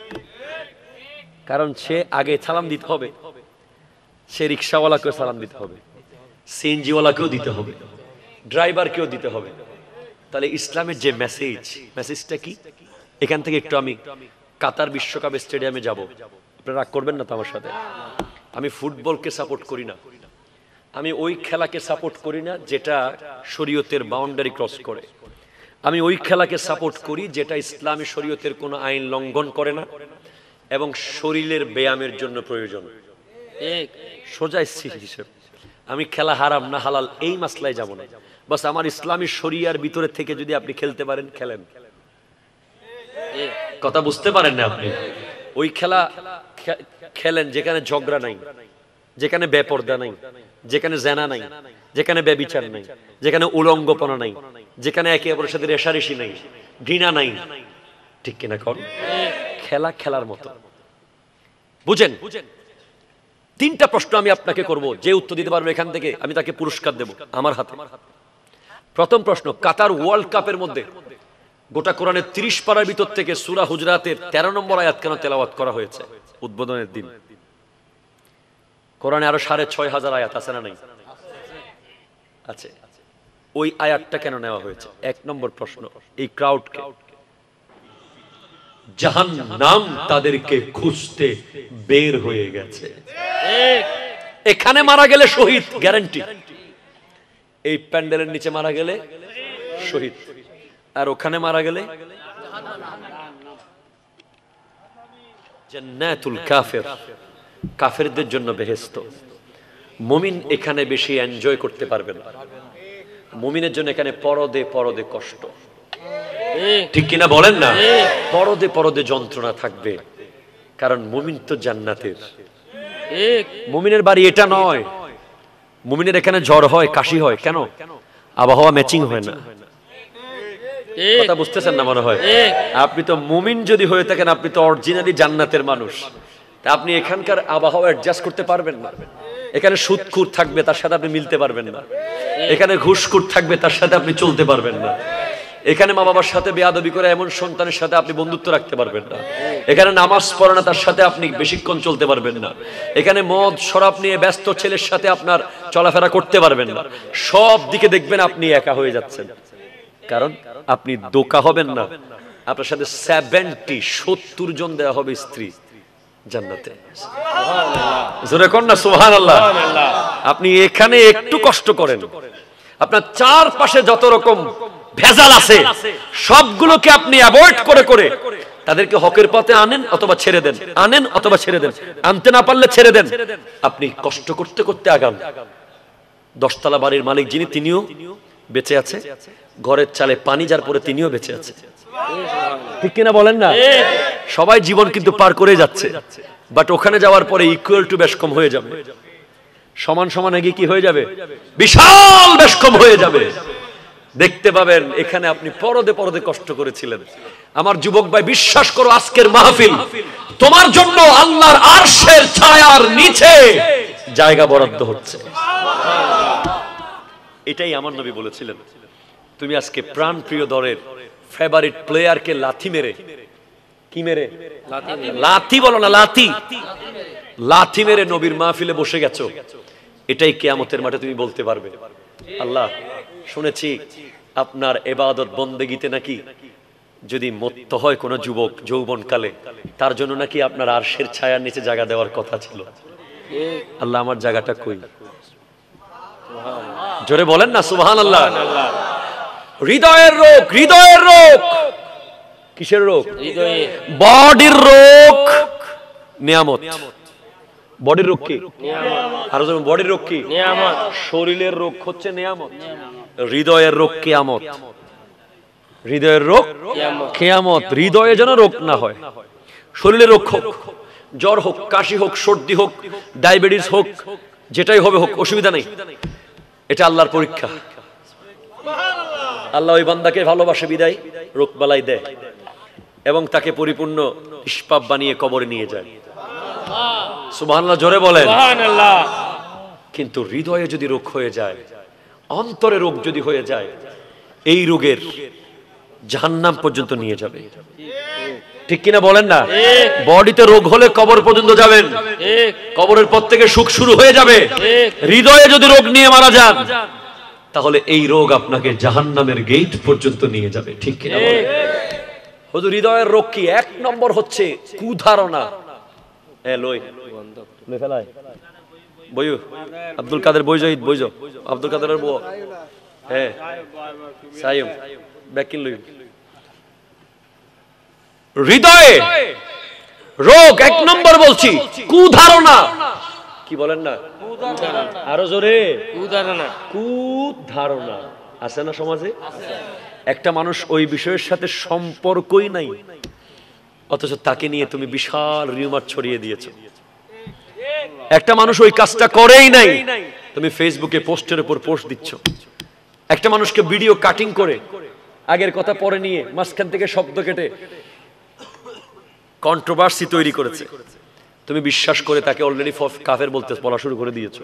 কারণ সে আগে সালাম দিতে হবে। সে রিক্সাওয়ালাকেও সালাম দিতে হবে, সিএনজিওয়ালাকেও দিতে হবে, ড্রাইভারকেও দিতে হবে। তাহলে ইসলামের যে মেসেজ, মেসেজটা কি? এখান থেকে একটু আমি কাতার বিশ্বকাপ স্টেডিয়ামে যাব, আপনারা রাগ করবেন না তো আমার সাথে? আমি ফুটবলকে সাপোর্ট করি না, আমি ওই খেলাকে সাপোর্ট করি না যেটা শরীয়তের বাউন্ডারি ক্রস করে। আমি ওই খেলাকে সাপোর্ট করি যেটা ইসলামী শরীয়তের কোনো আইন লঙ্ঘন করে না এবং শরীরের ব্যায়ামের জন্য প্রয়োজন। সোজা হিসেব, আমি খেলা হারাম না হালাল এই মাসলায় যাব না, বাস আমার ইসলামী শরিয়ার ভিতরে থেকে যদি আপনি খেলতে পারেন খেলেন। কথা বুঝতে পারেন না আপনি? ওই খেলা খেলেন যেখানে ঝগড়া নাই, যেখানে বেপরদা নাই, যেখানে জেনা নাই, যেখানে ব্যভিচার নাই, যেখানে উলঙ্গপনা নাই, যেখানে একে অপরের সাথে রেষারেষি নাই, ঘৃণা নাই, ঠিক কিনা কর? খেলা খেলার মতো বুঝেন। তিনটা প্রশ্ন আমি আপনাকে করব, যে উত্তর দিতে পারবে এখান থেকে আমি তাকে পুরস্কার দেব আমার হাতে। প্রথম প্রশ্ন, কাতার ওয়ার্ল্ড কাপের মধ্যে গোটা কোরআনের ত্রিশ পারার ভিতর থেকে সূরা হুজরাতের তেরো নম্বর আয়াত কেন তেলাওয়াত করা হয়েছে উদ্বোধনের দিন? কোরআনে আরো সাড়ে ছয় হাজার আয়াত আছে না নাই? আছে। ওই আয়াতটা কেন নেওয়া হয়েছে? এক নম্বর প্রশ্ন, এই ক্রাউডকে জাহান্নাম তাদেরকে খুঁজতে বের হয়ে গেছে। এখানে মারা গেলে শহীদ গ্যারান্টি, এই প্যান্ডেলের নিচে মারা গেলে শহীদ, আর ওখানে মারা গেলে জান্নাতুল কাফির, কাফেরদের জন্য বেহেশত। মুমিন এখানে বেশি এনজয় করতে পারবে না, মুমিনের জন্য এখানে পরদে পরদে কষ্ট, ঠিক কিনা বলেন না? পরদে পরদে যন্ত্রণা থাকবে, কারণ মুমিন তো জান্নাতের। মুমিনের বাড়ি এটা নয়, মুমিনের এখানে জ্বর হয়, কাশি হয়, কেন? আবহাওয়া ম্যাচিং হয় না। কথা বুঝতেছেন না মনে হয়? আপনি তো মুমিন যদি হয়ে থাকেন, আপনি তো অরিজিনালি জান্নাতের মানুষ, তা আপনি এখানকার আবহাওয়া অ্যাডজাস্ট করতে পারবেন না। এখানে সুদখোর থাকবে, তার সাথে আপনি মিলতে পারবেন না। এখানে ঘুষখোর থাকবে, তার সাথে আপনি চলতে পারবেন না। এখানে মা বাবার সাথে বেয়াদবি করে এমন সন্তানের সাথে আপনি বন্ধুত্ব রাখতে পারবেন না। এখানে নামাজ পড়ে না, তার সাথে আপনি বেশিক্ষণ চলতে পারবেন না। এখানে মদ শরাব নিয়ে ব্যস্ত ছেলের সাথে আপনার চলাফেরা করতে পারবেন না। সব দিকে দেখবেন আপনি একা হয়ে যাচ্ছেন, কারণ আপনি দোকা হবেন না। আপনার সাথে সেভেন্টি সত্তর জন দেওয়া হবে স্ত্রী জান্নাতে। জোরে কর না সুবহানাল্লাহ। আপনি এখানে একটু কষ্ট করেন, আপনার চারপাশে যত রকম ভেজাল আছে সবগুলোকে আপনি অ্যাভয়েড করে করে তাদেরকে হকের পথে আনেন অথবা ছেড়ে দেন, আনেন অথবা ছেড়ে দেন, আনতে না পারলে ছেড়ে দেন। আপনি কষ্ট করতে করতে আগান। দশতলা বাড়ির মালিক যিনি, তিনিও বেঁচে আছে। ঘরের চালে পানি যার পরে, তিনিও বেঁচে আছে, ঠিক কিনা বলেন না? সবাই জীবন কিন্তু পার করে যাচ্ছে, বাট ওখানে যাওয়ার পরে ইকুয়াল টু বেশকম হয়ে যাবে। সমান সমান এগিয়ে কি হয়ে যাবে? বিশাল বেশকম হয়ে যাবে। দেখতে পাবেন এখানে আপনি পরদে পরদে কষ্ট করেছিলেন। আমার যুবক ভাই, বিশ্বাস করো, আজকের মাহফিল তোমার জন্য আল্লাহর আরশের ছায়ার নিচে জায়গা বরাদ্দ হচ্ছে। এটাই আমার নবী বলেছিলেন, তুমি আজকে প্রাণ প্রিয় দলের ফেভারিট প্লেয়ারকে লাথি মেরে, কি মেরে? লাথি বলো না, লাথি লাথি মেরে নবীর মাহফিলে বসে গেছো। এটাই কিয়ামতের মাঠে তুমি বলতে পারবে, আল্লাহ শুনেছি আপনার ইবাদত বন্দেগীতে নাকি যদি মত্ত হয় কোন যুবক যৌবনকালে, তার জন্য নাকি আপনার আরশের ছায়ার নিচে জায়গা দেওয়ার কথা ছিল। আল্লাহ আমার জায়গাটা কই? জোরে বলেন না সুবহানাল্লাহ। হৃদয়ের রোগ, হৃদয়ের রোগ। কিসের রোগ? হৃদয়ে। বডির রোগ নিয়ামত। বডির রোগ কি? নিয়ামত। আর বডির রোগ কি? নিয়ামত। শরীরের রোগ হচ্ছে নিয়ামত, হৃদয়ের রোগ কিয়ামত। হৃদয়ের রোগ কিয়ামত। হৃদয়ে যেন রোগ না হয়। শরীরের রোগ হোক, জ্বর হোক, কাশি হোক, সর্দি হোক, ডায়াবেটিস হোক, যেটাই হবে হোক, অসুবিধা নেই। এটা আল্লাহর পরীক্ষা। আল্লাহ ওই বান্দাকে ভালোবাসে বিদায় রোগ বালাই দেয় এবং তাকে পরিপূর্ণ নিষ্পাপ বানিয়ে কবরে নিয়ে যায়। সুবহানাল্লাহ জোরে বলেন। সুবহানাল্লাহ। কিন্তু হৃদয়ে যদি রোগ হয়ে যায়, অন্তরে রোগ যদি হয়ে যায়, এই রোগের জাহান্নাম পর্যন্ত নিয়ে যাবে। ঠিক কিনা বলেন না? বডিতে রোগ হলে কবর পর্যন্ত যাবেন, কবরের পর থেকে সুখ শুরু হয়ে যাবে। হৃদয়ে যদি রোগ নিয়ে মারা যান, তাহলে এই রোগ আপনাকে জাহান্নামের গেট পর্যন্ত নিয়ে যাবে। ঠিক কিনা বলেন? হুজুর হৃদয়ের রোগ কি? এক নম্বর হচ্ছে কুধারণা। এ লই লই ফেলাই বইও আব্দুল কাদের বইজহিদ বইজো আব্দুল কাদেরের বউ। হ্যাঁ সাইম ব্যাকিন লই। হৃদয়ে রোগ এক নম্বর বলছি কুধারণা। কি বলেন না? আরো জোরে। কুধারণা। কুধারণা আছে না সমাজে? একটা মানুষ ওই বিষয়ের সাথে সম্পর্কই নাই, অথচ তাকে নিয়ে তুমি বিশাল রিউমার ছড়িয়ে দিয়েছো। একটা মানুষ ওই কাজটা করেই নাই, তুমি ফেসবুকে পোস্টের উপর পোস্ট দিচ্ছ। একটা মানুষকে ভিডিও কাটিং করে আগের কথা পরে নিয়ে মাঝখান থেকে শব্দ কেটে কন্ট্রোভার্সি তৈরি করেছে, তুমি বিশ্বাস করে তাকে অলরেডি কাফের বলতে বলা শুরু করে দিয়েছো।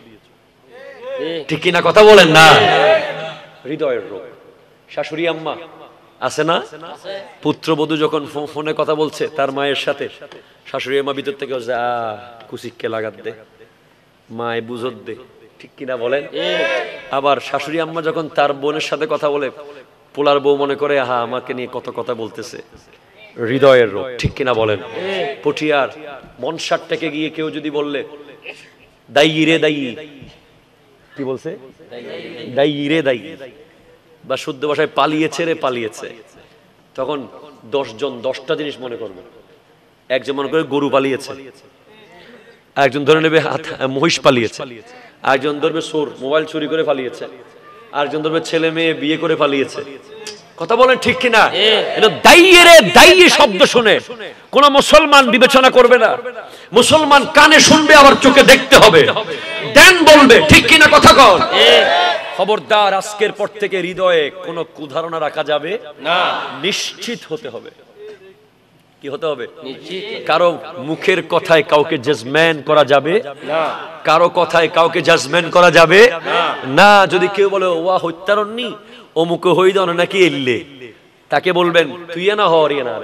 ঠিক কিনা কথা বলেন না? হৃদয়ের রোগ। শাশুড়ি আম্মা আছে না? পুত্রবধূ যখন ফোনে কথা বলছে তার মায়ের সাথে, শাশুড়ি আম্মা ভিতর থেকে যা কুচিককে লাগাত দে, মায় বুঝত দে। ঠিক কিনা বলেন? আবার শাশুড়ি আম্মা যখন তার বোনের সাথে কথা বলে, পোলার বউ মনে করে আহা আমাকে নিয়ে কত কথা বলতেছে। হৃদয়ের রোগ। ঠিক কিনা বলেন? পটিয়ার মনসারটাকে গিয়ে কেউ যদি বললে দায়ী রে দায়ী, কি বলছে? দায়ী রে দায়ী, বা শুদ্ধ ভাষায় পালিয়েছে রে পালিয়েছে, তখন দশ জন দশটা জিনিস মনে করবে। একজন মনে করে গরু পালিয়েছে, একজন ধরে নেবে মহিষ পালিয়েছে, একজন ধরবে চোর মোবাইল চুরি করে পালিয়েছে, আরেকজন ধরবে ছেলে মেয়ে বিয়ে করে পালিয়েছে। কথা বলেন ঠিক কিনা? এটা দাইয়ে রে দাইয়ে শব্দ শুনে কোন মুসলমান বিবেচনা করবে না। মুসলমান কানে শুনবে, আবার চোখে দেখতে হবে, দেন বলবে। ঠিক কিনা কথা কন? খবরদার, আজকের পর থেকে হৃদয়ে কোনো কুধারণা রাখা যাবে না। নিশ্চিত হতে হবে। কি হতে হবে? নিশ্চিত। কারো মুখের কথায় কাউকে জাজমেন্ট করা যাবে না, কারো কথায় কাউকে জাজমেন্ট করা যাবে না। যদি কেউ বলে ওয়া হত্যারণনি অমুক হই দাও নাকি এলে, তাকে বলবেন তুই না হরিয়া না।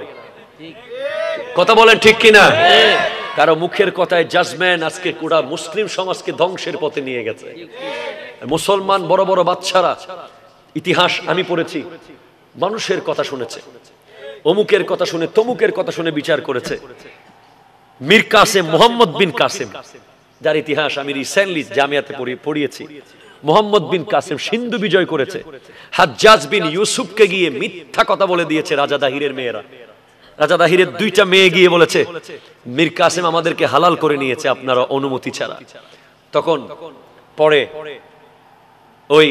কথা বলেন ঠিক কিনা? কারো মুখের কথায় জাজমেন্ট আজকে গোটা মুসলিম সমাজকে ধ্বংসের পথে নিয়ে গেছে। মুসলমান বড় বড় বাচ্চারা, ইতিহাস আমি পড়েছি, মানুষের কথা শুনেছে, অমুকের কথা শুনে তমুকের কথা শুনে বিচার করেছে। মীর কাসেম, মোহাম্মদ বিন কাসেম, যার ইতিহাস আমি রিসেন্টলি জামিয়াতে পড়িয়েছি। মোহাম্মদ বিন কাসেম সিন্ধু বিজয় করেছে। হাজ্জাজ বিন ইউসুফকে গিয়ে মিথ্যা কথা বলে দিয়েছে রাজা দাহিরের মেয়েরা। রাজা দাহিরের দুইটা মেয়ে গিয়ে বলেছে মীর কাসেম আমাদেরকে হালাল করে নিয়েছে আপনারা অনুমতি ছাড়া। তখন পরে ওই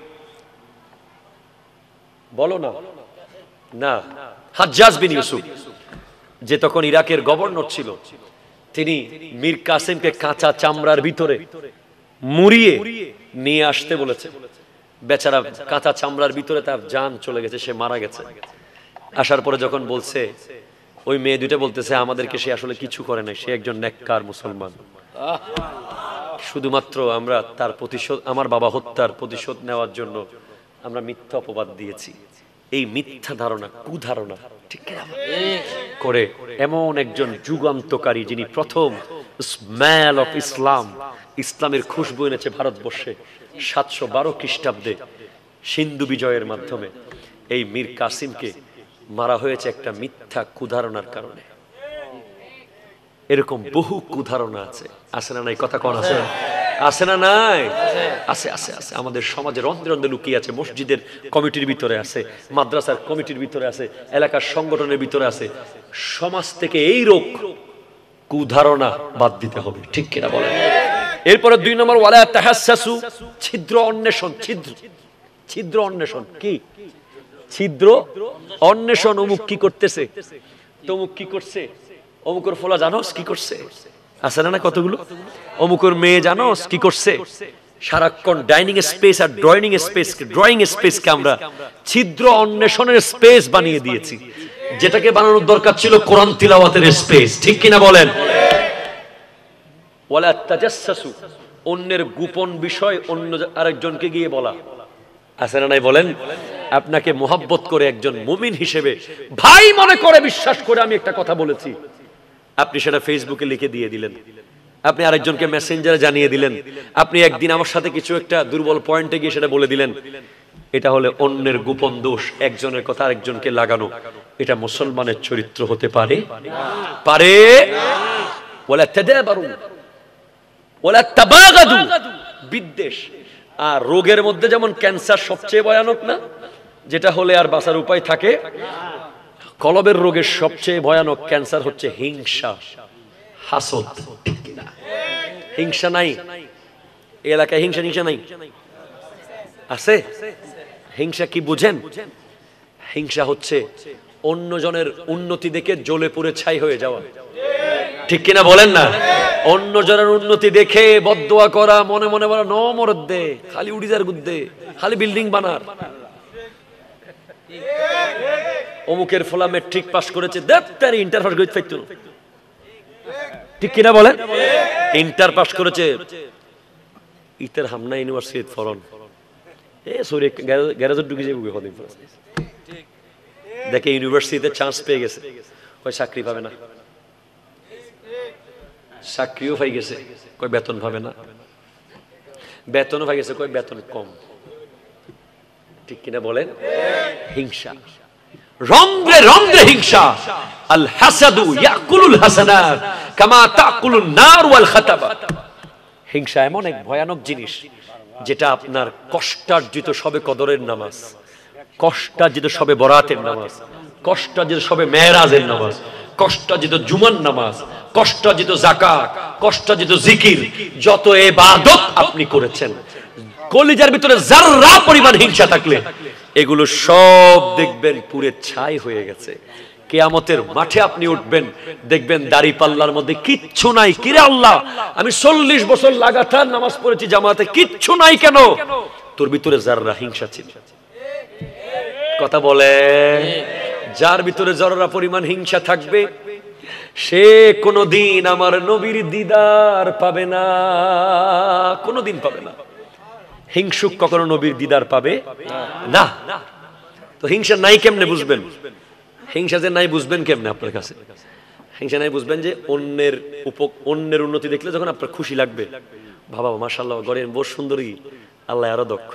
বলো না না হাজ্জাজ বিন ইউসুফ, যে তখন ইরাকের গভর্নর ছিল, তিনি মীর কাসেমকে কাঁচা চামড়ার ভিতরে মুড়িয়ে নিয়ে আসতে বলেছে। বেচারা কাঁচা চামড়ার ভিতরে তার জান চলে গেছে, সে মারা গেছে। আসার পরে যখন বলছে, ওই মেয়ে দুইটা বলতেছে আমাদেরকে সে আসলে কিছু করে নাই, সে একজন নেককার মুসলমান, শুধুমাত্র আমরা তার প্রতিশোধ, আমার বাবা হত্যার প্রতিশোধ নেওয়ার জন্য আমরা মিথ্যা অপবাদ দিয়েছি। এই মিথ্যা ধারণা, কুধারণা ঠিক করে এমন একজন যুগান্তকারী, যিনি প্রথম স্মেল অফ ইসলাম, ইসলামের খুশবু এনেছে ভারতবর্ষে সাতশো বারো খ্রিস্টাব্দে সিন্ধু বিজয়ের মাধ্যমে, এই মীর কাসিমকে মারা হয়েছে একটা মিথ্যা কুধারণার কারণে। এরকম বহু কুধারণা আছে, আছে না নাই? কথা কোন আছে? আছে না নাই? আছে আছে আছে। আমাদের সমাজে রন্ধ্রে রন্ধ্রে লুকিয়ে আছে, মসজিদের কমিটির ভিতরে আছে, মাদ্রাসার কমিটির ভিতরে আছে, এলাকার সংগঠনের ভিতরে আছে। সমাজ থেকে এই রোগ কুধারণা বাদ দিতে হবে, ঠিক কিনা বলেন? এরপরে দুই নম্বর, ওয়ালা তাহাসসু, ছিদ্র অন্বেষণ। ছিদ্র ছিদ্র অন্বেষণ কি? ছিদ্র অন্বেষণ। অমুক কি করতেছে, তমুক কি করছে, অমুকের ফলা জানোস কি করছে, আছে না না কতগুলো? অমুকের মেয়ে জানোস কি করছে। সারাক্ষণ ডাইনিং স্পেস আর ড্রয়িং স্পেস, ড্রয়িং স্পেসকে আমরা ছিদ্র অন্বেষণের স্পেস বানিয়ে দিয়েছি, যেটাকে বানানোর দরকার ছিল কোরআন তিলাওয়াতের স্পেস, ঠিক কিনা বলেন? ওয়ালা তাজাসসু, অন্যের গোপন বিষয় অন্য আরেকজনকে গিয়ে বলা, আছে না নাই বলেন? আপনাকে মোহাব্বত করে একজন মুমিন হিসেবে ভাই মনে করে বিশ্বাস করে আমি একটা কথা বলেছি, আপনি সেটা ফেসবুকে লিখে দিয়ে দিলেন, আপনি আরেকজনকে মেসেঞ্জারে জানিয়ে দিলেন, আপনি একদিন আমার সাথে কিছু একটা দুর্বল পয়েন্টে গিয়ে সেটা বলে দিলেন। এটা হলে অন্যের গোপন দোষ, একজনের কথা আরেকজনকে লাগানো। এটা মুসলমানের চরিত্র হতে পারে পারে ওয়ালা তাদাবারু ওয়ালা তাবাগাদু, বিদ্বেষ। আর রোগের মধ্যে যেমন ক্যান্সার সবচেয়ে ভয়ানক না, যেটা হলে আর বাঁচার উপায় থাকে, কলবের রোগের সবচেয়ে ভয়ানক ক্যান্সার হচ্ছে হিংসা, হাসদ। হিংসা নাই এই এলাকায়? হিংসা হিংসা নাই? আছে? হিংসা কি বুঝেন? হিংসা হচ্ছে অন্যজনের উন্নতি দেখে জ্বলে পুড়ে ছাই হয়ে যাওয়া, ঠিক কিনা বলেন না? অন্যজনের উন্নতি দেখে বদদোয়া করা, মনে মনে বলা ন মরদ দে, খালি উড়িদার গুদ্দে, খালি বিল্ডিং বানার। অমুকের ফলা মেট্রিক পাস করেছে, দেখ তার ইন্টার পাস করতে পারতো, ঠিক কিনা বলেন? ইন্টার পাস করেছে, ইতার হামনা ইউনিভার্সিটি ফরন এ সরি গ্যারেজে ঢুকে যাবে, দেখে ইউনিভার্সিটিতে চান্স পেয়ে গেছে, কয় চাকরি পাবে না, চাকরিও পাই গেছে, কয় বেতন পাবে না, বেতনও পাই গেছে, কয় বেতন কম, ঠিক কিনা বলেন? হিংসা, রন্ধ্রে রন্ধ্রে হিংসা। আল হাসাদু ইয়াকুলুল হাসানাত কামা তাকুলুন নার ওয়াল খাতাবা। হিংসা এমন এক ভয়ানক জিনিস, যেটা আপনার কষ্টার্জিত সবে কদরের নামাজ, কষ্টার্জিত সবে বরাতের নামাজ, কষ্টার্জিত সবে মেরাজের নামাজ, কষ্টার্জিত জুমার নামাজ, কষ্টার্জিত যাকাত, কষ্টার্জিত জিকির, যত ইবাদত আপনি করেছেন, কলিজার ভিতরে যাররা পরিমাণ হিংসা থাকলে এগুলো সব দেখবেন পুরে ছাই হয়ে গেছে। কিয়ামতের মাঠে আপনি উঠবেন, দেখবেন দাড়ি পাল্লার মধ্যে কিচ্ছু নাই। কিরে আল্লাহ, আমি চল্লিশ বছর লাগাতার নামাজ পড়েছি জামাতে, কিচ্ছু নাই কেন? তোর ভিতরে যাররা হিংসা ছিল। কথা বলে, যার ভিতরে যাররা পরিমাণ হিংসা থাকবে, সে কোনদিন আমার নবীর দিদার পাবে না, কোনদিন পাবে না। হিংসুক কখনো নবীর দিদার পাবে না। তো হিংসা নাই কেমনে বুঝবেন? হিংসা যে নাই বুঝবেন কেমনে? আপনার কাছে হিংসা নাই বুঝবেন যে অন্যের অন্যের উন্নতি দেখলে যখন আপনার খুশি লাগবে, ভাবা মাশাআল্লাহ ঘরের বউ সুন্দরী, আল্লাহ আরো দক্ষ,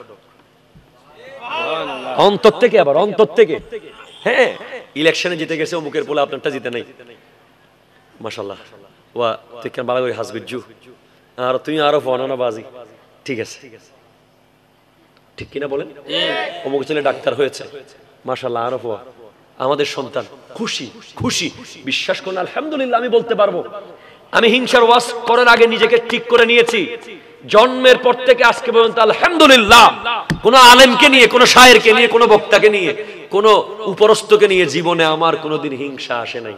অন্তর থেকে, আবার অন্তর থেকে। হ্যাঁ, ইলেকশনে জিতে গেছে অমুকের পোলা, আপনারটা জিতে নাই, মাশাআল্লাহ, ওয়া তুই কেন ভালো করে হাসবি জু, আর তুই আরো ফনানা বাজি, ঠিক আছে, ঠিক কিনা বলেন? অমুক ছেলে ডাক্তার হয়েছে, মাশাআল্লাহ, আরো ফোয়া, আমাদের সন্তান খুশি খুশি। বিশ্বাস করুন, আলহামদুলিল্লাহ আমি বলতে পারবো, আমি হিংসার ওয়াজ করার আগে নিজেকে ঠিক করে নিয়েছি, জন্মের পর থেকে আজকে পর্যন্ত আলহামদুলিল্লাহ কোন আলেমকে নিয়ে, কোন শায়েরকে নিয়ে, কোন বক্তাকে নিয়ে, কোন উপরস্থকে নিয়ে জীবনে আমার কোনোদিন হিংসা আসে নাই।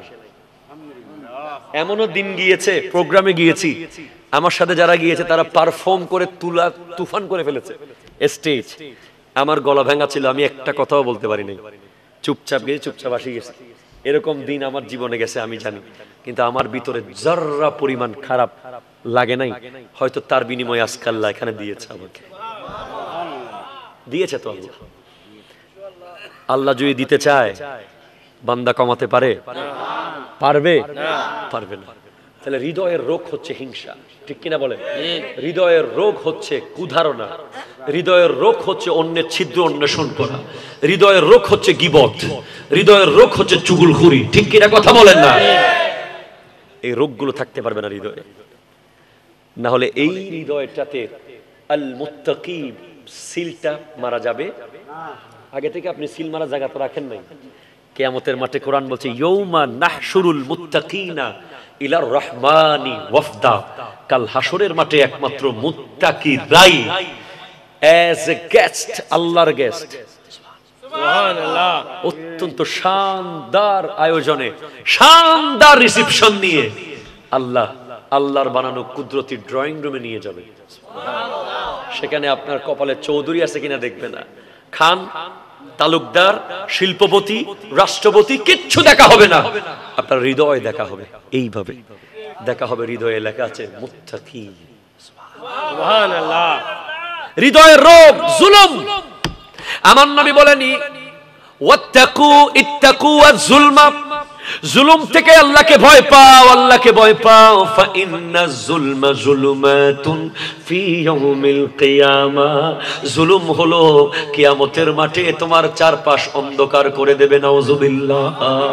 এমনও দিন গিয়েছে, প্রোগ্রামে গিয়েছি, আমার সাথে যারা গিয়েছে তারা পারফর্ম করে তুলা তুফান করে ফেলেছে স্টেজ, আমার গলা ভাঙা ছিল, আমি একটা কথাও বলতে পারি নাই, চুপচাপ গিয়ে চুপচাপ আসি গেছে। এরকম দিন আমার জীবনে গেছে আমি জানি, কিন্তু আমার ভিতরে যারা পরিমাণ খারাপ লাগে নাই, হয়তো তার বিনিময়ে আজকে আল্লাহ এখানে দিয়েছে, আমাকে দিয়েছে। তো আল্লাহ আল্লাহ যদি দিতে চায়, বান্দা কমাতে পারে? পারবে? পারবে না। তাহলে হৃদয়ের রোগ হচ্ছে হিংসা, ঠিক কিনা বলেন? হৃদয়ের রোগ হচ্ছে কুধারণা, হৃদয়ের রোগ হচ্ছে অন্যের ছিদ্র অন্বেষণ করা, হৃদয়ের রোগ হচ্ছে গীবত, হৃদয়ের রোগ হচ্ছে চুগলখুরি, ঠিক কিনা কথা বলেন না? এই রোগগুলো থাকতে পারবে না হৃদয়ে। না হলে এই হৃদয়টাতে আল মুত্তাকি সিলটা মারা যাবে। আগে থেকে আপনি সিল মারা জায়গা তো রাখেন নাই। কিয়ামতের মাঠে কোরআন বলছে ইয়াউমা নাহশুরুল মুত্তাকিনা ইলার রহমানি ওয়াফদা, কাল হাসরের মাঠে একমাত্র মুত্তাকিরাই অ্যাজ এ গেস্ট, আল্লাহর গেস্ট। সুবহানাল্লাহ। অত্যন্ত শানদার আয়োজনে, শানদার রিসেপশন নিয়ে আল্লাহ আল্লাহর বানানো কুদরতি ড্রয়িং রুমে নিয়ে যাবে। সেখানে আপনার কপালে চৌধুরী আছে কিনা দেখবে না, খান, তালুকদার, শিল্পপতি, রাষ্ট্রপতি কিচ্ছু দেখা হবে না, আপনার হৃদয় দেখা হবে। এইভাবে দেখা হবে, হৃদয়ে লেখা আছে মুত্তাকি। সুবহানাল্লাহ। হৃদয়ের রোগ জুলুম। আমার নবী বলেনি ওয়াত্তাকু ইত্তাকু আয-যুলমা, জুলুম থেকে আল্লাহকে ভয় পাও, আল্লাহকে ভয় পাও। ফা ইন্নাজ যুলমা যুলুমাতুন ফি ইয়াউমিল কিয়ামা, জুলুম হলো কিয়ামতের মাঠে তোমার চারপাশ অন্ধকার করে দেবে। নাউযুবিল্লাহ।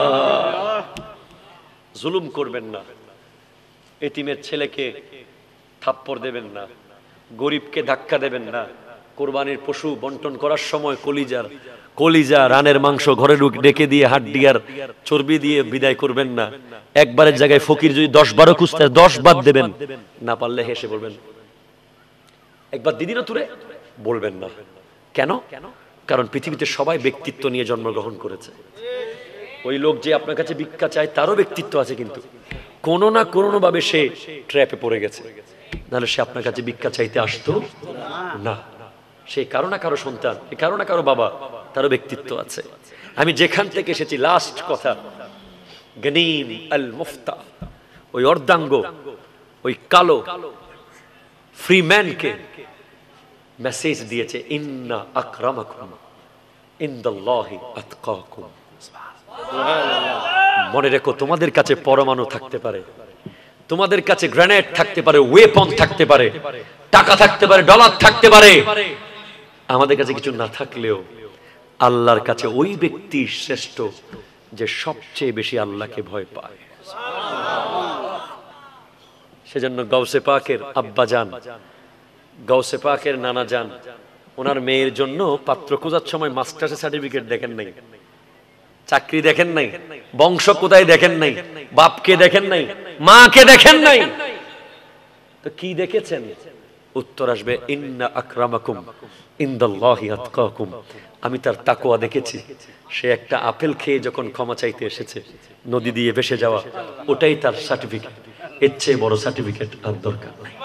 জুলুম করবেন না, এতিমের ছেলেকে থাপ্পড় দেবেন না, গরিবকে ধাক্কা দেবেন না, কোরবানির পশু বন্টন করার সময় কলিজার কলিজা রানের মাংস ঘরে ডেকে দিয়ে হাড্ডি আর চর্বি দিয়ে বিদায় করবেন না। একবারের জায়গায় ফকির যদি দশ বারো খুঁজতে দশ বাদ দেবেন, না পারলে হেসে বলবেন একবার দিদি না তুরে বলবেন না। কেন? কারণ পৃথিবীতে সবাই ব্যক্তিত্ব নিয়ে জন্মগ্রহণ করেছে। ওই লোক যে আপনার কাছে ভিক্ষা চায় তারও ব্যক্তিত্ব আছে, কিন্তু কোনো না কোনো ভাবে সে ট্র্যাপে পড়ে গেছে, নাহলে সে আপনার কাছে ভিক্ষা চাইতে আসতো না। সে কারো না কারো সন্তান, কারো না কারো বাবা, তারও ব্যক্তিত্ব আছে। আমি যেখান থেকে এসেছি, লাস্ট কথা, গনিম আল মুফতা, ওই অর্ধাঙ্গ, ওই কালো ফ্রিম্যানকে মেসেজ দিয়েছে ইন্না আকরামাকুম ইনদাল্লাহি আতকাকুম। মনে রেখো, তোমাদের কাছে পরমাণু থাকতে পারে, তোমাদের কাছে গ্রেনেড থাকতে পারে, ওয়েপন থাকতে পারে, টাকা থাকতে পারে, ডলার থাকতে পারে, আমাদের কাছে কিছু না থাকলেও আল্লাহর কাছে ওই ব্যক্তি শ্রেষ্ঠ যে সবচেয়ে বেশি আল্লাহকে ভয় পায়। সেজন্য গাউসে পাকের আব্বা জান, গাউসে পাকের নানা জান, ওনার মেয়ের জন্য পাত্র খোঁজার সময় মাস্টার্সের সার্টিফিকেট দেখেন নাই, চাকরি দেখেন নাই, বংশ কোথায় দেখেন নাই, বাপকে দেখেন নাই, মাকে দেখেন নাই, তো কি দেখেছেন? উত্তর আসবে ইন্না আকরামাকুম ইনদাল্লাহি আতকাকুম। আমি তার তাকওয়া দেখেছি। সে একটা আপেল খেয়ে যখন ক্ষমা চাইতে এসেছে, নদী দিয়ে ভেসে যাওয়া, ওটাই তার সার্টিফিকেট। এর চেয়ে বড় সার্টিফিকেট আর দরকার নাই।